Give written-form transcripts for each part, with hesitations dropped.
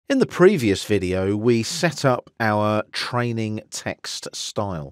In the previous video, we set up our training text style,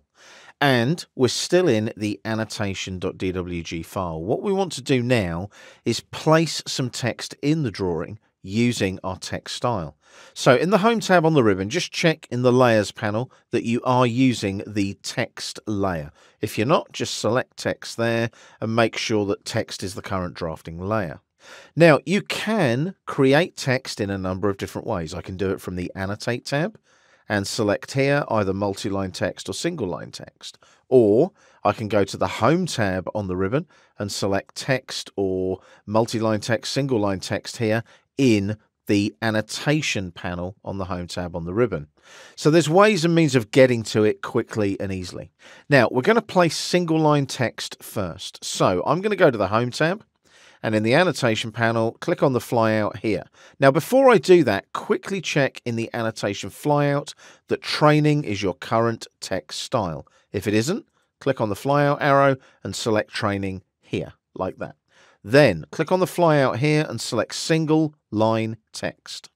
and we're still in the annotation.dwg file. What we want to do now is place some text in the drawing using our text style. So in the Home tab on the ribbon, just check in the Layers panel that you are using the text layer. If you're not, just select text there and make sure that text is the current drafting layer. Now, you can create text in a number of different ways. I can do it from the Annotate tab and select here either multi-line text or single-line text. Or I can go to the Home tab on the ribbon and select text or multi-line text, single-line text here in the Annotation panel on the Home tab on the ribbon. So there's ways and means of getting to it quickly and easily. Now, we're going to place single-line text first. So I'm going to go to the Home tab, and in the Annotation panel, click on the flyout here. Now, before I do that, quickly check in the Annotation flyout that training is your current text style. If it isn't, click on the flyout arrow and select training here, like that. Then, click on the flyout here and select single line text.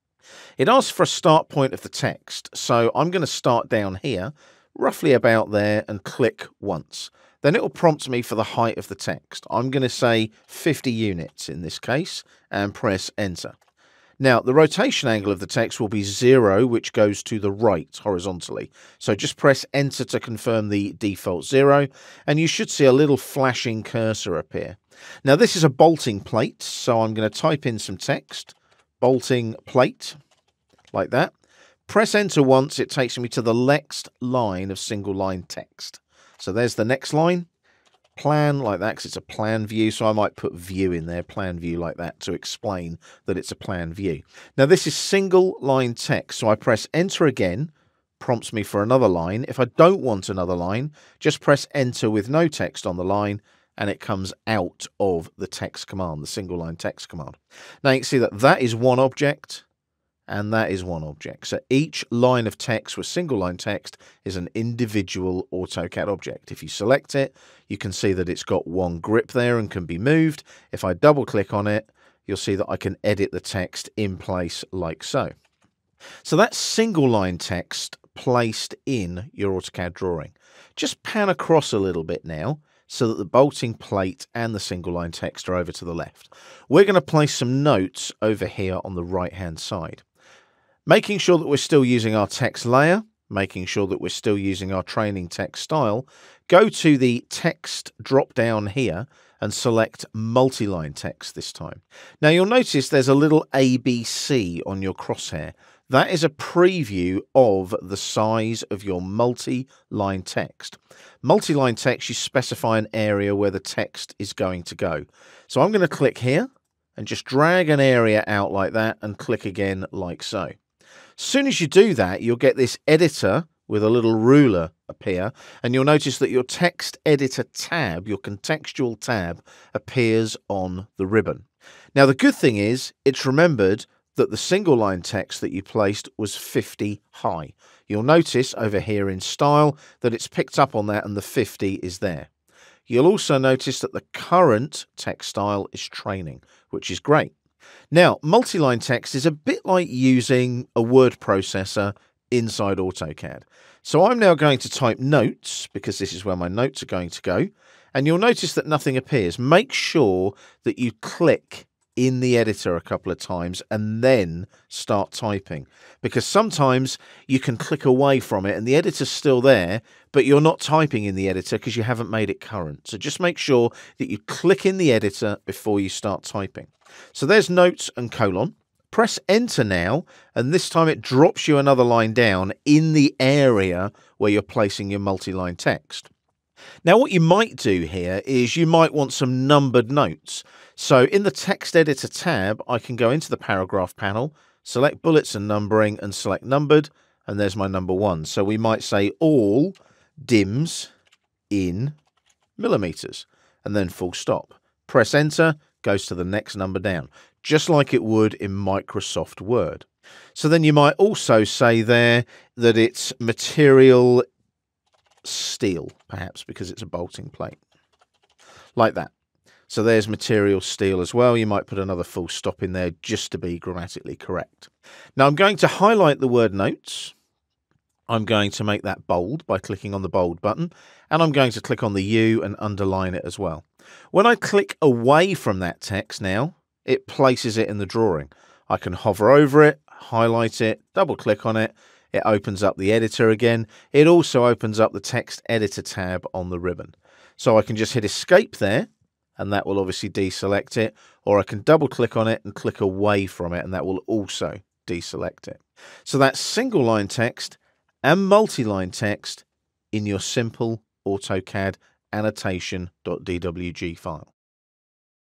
It asks for a start point of the text, so I'm going to start down here, roughly about there, and click once. Then it will prompt me for the height of the text. I'm going to say 50 units in this case and press enter. Now, the rotation angle of the text will be 0, which goes to the right horizontally. So just press enter to confirm the default 0, and you should see a little flashing cursor appear. Now, this is a bolting plate, so I'm going to type in some text, bolting plate, like that. Press enter once, it takes me to the next line of single line text. So there's the next line, plan like that, because it's a plan view. So I might put view in there, plan view like that, to explain that it's a plan view. Now this is single line text. So I press enter again, prompts me for another line. If I don't want another line, just press enter with no text on the line, and it comes out of the text command, the single line text command. Now you can see that that is one object, and that is one object. So each line of text with single line text is an individual AutoCAD object. If you select it, you can see that it's got one grip there and can be moved. If I double click on it, you'll see that I can edit the text in place like so. So that's single line text placed in your AutoCAD drawing. Just pan across a little bit now so that the bolting plate and the single line text are over to the left. We're going to place some notes over here on the right hand side. Making sure that we're still using our text layer, making sure that we're still using our training text style, go to the text drop down here and select multi-line text this time. Now you'll notice there's a little ABC on your crosshair. That is a preview of the size of your multi-line text. Multi-line text, you specify an area where the text is going to go. So I'm going to click here and just drag an area out like that and click again like so. As soon as you do that, you'll get this editor with a little ruler appear, and you'll notice that your text editor tab, your contextual tab, appears on the ribbon. Now, the good thing is it's remembered that the single line text that you placed was 50 high. You'll notice over here in style that it's picked up on that and the 50 is there. You'll also notice that the current text style is training, which is great. Now, multi-line text is a bit like using a word processor inside AutoCAD. So I'm now going to type notes, because this is where my notes are going to go, and you'll notice that nothing appears. Make sure that you click in the editor a couple of times and then start typing, because sometimes you can click away from it and the editor's still there, but you're not typing in the editor because you haven't made it current. So just make sure that you click in the editor before you start typing. So there's notes and colon. Press enter now, and this time it drops you another line down in the area where you're placing your multi-line text. Now, what you might do here is you might want some numbered notes. So in the text editor tab, I can go into the paragraph panel, select bullets and numbering, and select numbered, and there's my number 1. So we might say all dims in millimeters, and then full stop. Press enter, goes to the next number down, just like it would in Microsoft Word. So then you might also say there that it's material steel, perhaps because it's a bolting plate, like that. So there's material steel as well. You might put another full stop in there just to be grammatically correct. Now I'm going to highlight the word notes. I'm going to make that bold by clicking on the bold button, and I'm going to click on the U and underline it as well. When I click away from that text now, it places it in the drawing. I can hover over it, highlight it, double click on it. It opens up the editor again. It also opens up the text editor tab on the ribbon. So I can just hit escape there, and that will obviously deselect it, or I can double click on it and click away from it, and that will also deselect it. So that's single line text and multi-line text in your simple AutoCAD annotation.dwg file.